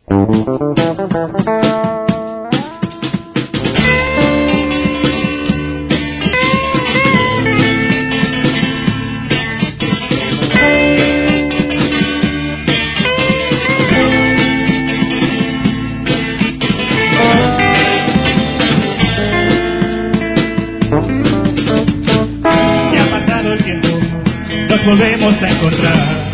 Nos volvemos a encontrar.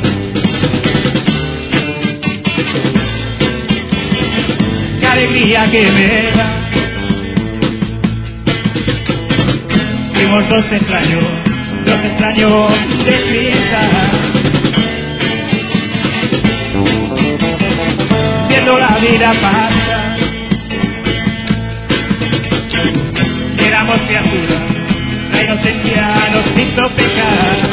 Qué alegría que me da. Fuimos dos extraños de prisa, viendo la vida pasar. Éramos criaturas, la inocencia nos hizo pecar.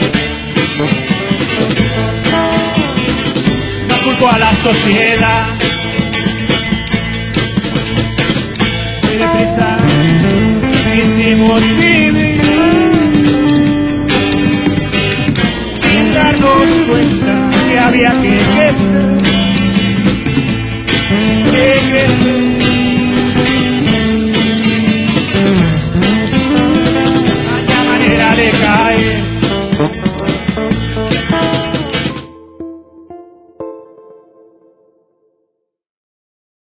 No culpo a la sociedad, muy deprisa quisimos vivir.